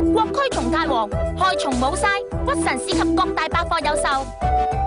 德國驅蟲大王，害蟲冇晒，屈臣氏及各大百貨有售。